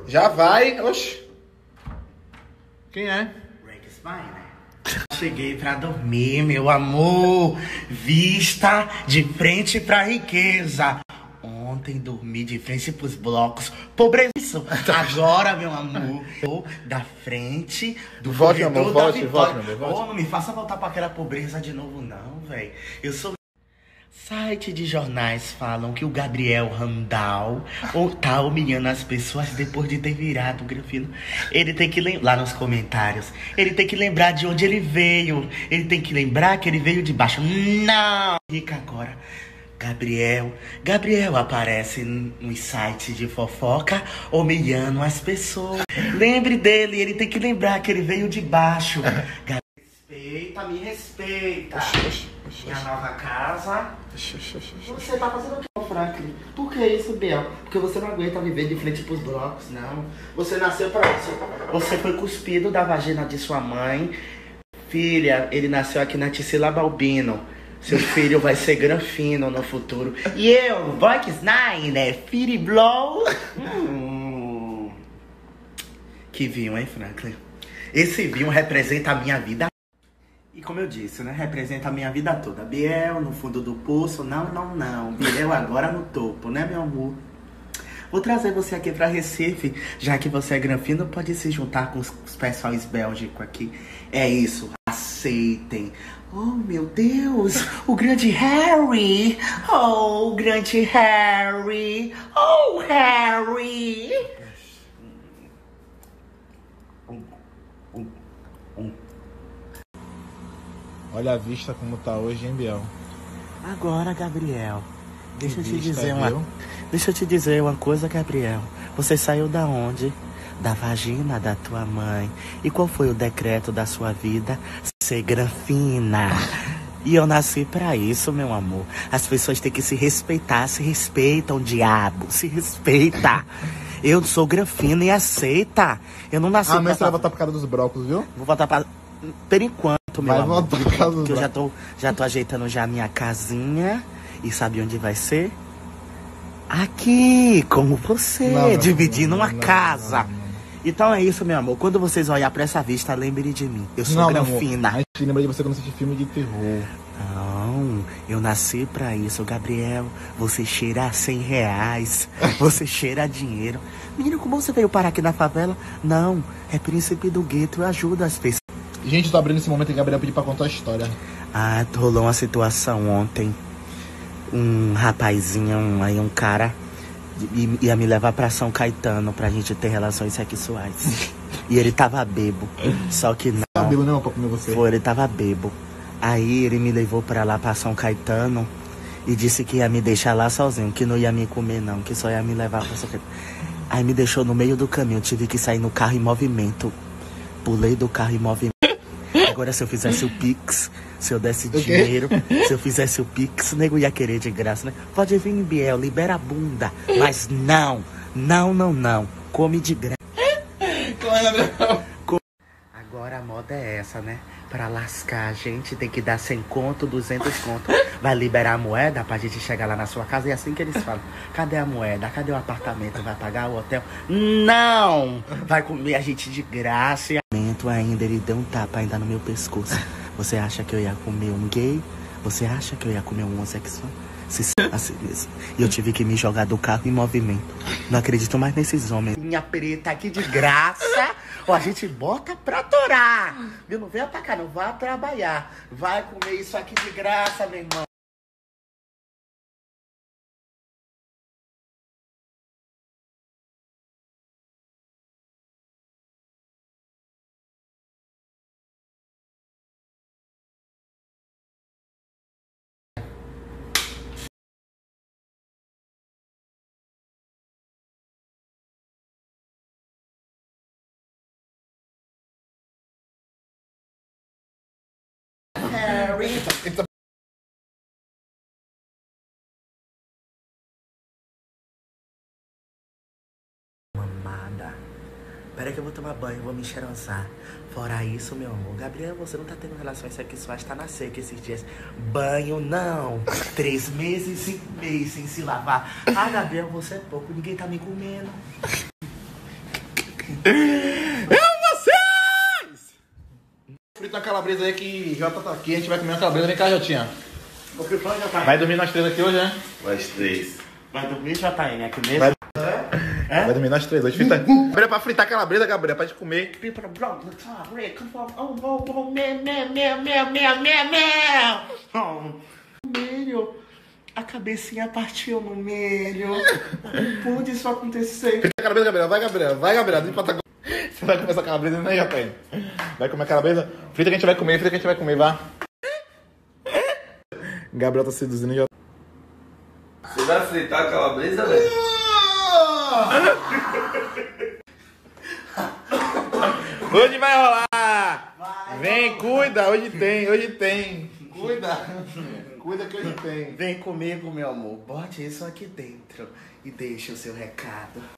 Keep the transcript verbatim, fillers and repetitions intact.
Já vai. Oxi. Quem é? Cheguei pra dormir, meu amor. Vista de frente pra riqueza. Ontem dormi de frente pros blocos. Pobreza. Agora, meu amor, eu da frente do Volte, corredor amor, da volte, vitória. volte, meu bem, volte. Ô, não me faça voltar pra aquela pobreza de novo, não, velho. Eu sou... Site de jornais falam que o Gabriel Randall ou tá humilhando as pessoas depois de ter virado o grafino. Ele tem que lembrar, lá nos comentários, ele tem que lembrar de onde ele veio. Ele tem que lembrar que ele veio de baixo. Não! Fica agora. Gabriel, Gabriel aparece nos sites de fofoca humilhando as pessoas. Lembre dele, ele tem que lembrar que ele veio de baixo. Gabriel, respeita, me respeita. Minha nova casa. Você tá fazendo o que, Franklin? Por que isso, Biel? Porque você não aguenta viver de frente pros blocos, não. Você nasceu pra isso. Você foi cuspido da vagina de sua mãe. Filha, ele nasceu aqui na Ticila Balbino. Seu filho vai ser granfino no futuro. E eu, Vox Nine, Firi Blow. Hum. Que vinho, hein, Franklin? Esse vinho representa a minha vida. E como eu disse, né? Representa a minha vida toda. Biel no fundo do poço. Não, não, não. Biel agora no topo, né, meu amor? Vou trazer você aqui pra Recife. Já que você é granfino, pode se juntar com os, os pessoais bélgicos aqui. É isso. Aceitem. Oh, meu Deus. O grande Harry. Oh, o grande Harry. Oh, Harry. Um, um, um. Olha a vista como tá hoje, hein, Biel? Agora, Gabriel, deixa eu te vista, dizer uma, viu? deixa eu te dizer uma coisa, Gabriel. Você saiu da onde? Da vagina da tua mãe. E qual foi o decreto da sua vida? Ser granfina. E eu nasci pra isso, meu amor. As pessoas têm que se respeitar. Se respeitam, diabo. Se respeita. Eu sou granfina e aceita. Eu não nasci Ah, pra... mas você vai voltar por causa dos brócolis, viu? Vou voltar pra... Por enquanto, meu Vai amor. voltar por causa dos Que eu já brócolis. tô, já tô ajeitando já a minha casinha. E sabe onde vai ser? Aqui, como você, Não, não, dividindo não, uma não, casa. não, não, não. Então é isso, meu amor. Quando vocês olharem pra essa vista, lembre de mim. Eu sou Não, meu amor, granfina. a gente lembra de você quando assiste filme de terror. Não, eu nasci pra isso, Gabriel. Você cheira a cem reais. Você cheira a dinheiro. Menino, como você veio parar aqui na favela? Não, é príncipe do gueto. Eu ajudo as pessoas. Gente, eu tô abrindo esse momento e Gabriel pediu pra contar a história. Ah, rolou uma situação ontem. Um rapazinho, um, aí um cara i- ia me levar pra São Caetano pra gente ter relações sexuais. E ele tava bebo. Só que não. Tá bebo não pra comer você. Foi, ele tava bebo. Aí ele me levou pra lá pra São Caetano e disse que ia me deixar lá sozinho, que não ia me comer não, que só ia me levar pra São Caetano. Aí me deixou no meio do caminho, tive que sair no carro em movimento. Pulei do carro em movimento. Agora se eu fizesse o Pix, se eu desse dinheiro, se eu fizesse o Pix, o nego ia querer de graça, né? Pode vir, Biel, libera a bunda. Mas não, não, não, não. Come de graça. Agora a moda é essa, né? Pra lascar a gente tem que dar cem conto, duzentos conto. Vai liberar a moeda pra gente chegar lá na sua casa. E é assim que eles falam. Cadê a moeda? Cadê o apartamento? Vai pagar o hotel? Não! Vai comer a gente de graça. E ainda ele deu um tapa ainda no meu pescoço. Você acha que eu ia comer um gay? Você acha que eu ia comer um homossexual? Se assim mesmo. E eu tive que me jogar do carro em movimento. Não acredito mais nesses homens. Minha preta aqui de graça. Ó, a gente bota pra torar. Viu? Não venha pra cá, não vá trabalhar. Vai comer isso aqui de graça, meu irmão. Harry. Mamada. Pera que eu vou tomar banho, vou me enxerosar. Fora isso, meu amor, Gabriel, você não tá tendo relações sexuais, tá na seca esses dias. Banho não. Três meses, cinco meses sem se lavar. Ah, Gabriel, você é pouco, ninguém tá me comendo. Eu vocês! Frita a calabresa aí que Jota tá aqui, a gente vai comer uma calabresa. Vem cá, Jotinha. Vai dormir nós três aqui hoje, né? Nós três. Vai dormir, J N, aqui mesmo? Vai, é? Vai dormir nós três hoje. Frita. Gabriel, pra fritar a calabresa, Gabriel, pra gente comer. Milho. A cabecinha partiu no milho. Como pôde isso acontecer? Frita a calabresa, Gabriel. Vai, Gabriel. Vai, Gabriel. Você vai comer essa calabresa, né, Jota? Vai comer a calabresa? Frita que a gente vai comer, frita que a gente vai comer, vá. Gabriel tá seduzindo já. Você vai fritar a calabresa, velho? Hoje vai rolar! Vai, vem, vai. Cuida, hoje tem, hoje tem. Cuida, cuida que hoje tem. Vem comigo, meu amor. Bote isso aqui dentro e deixe o seu recado.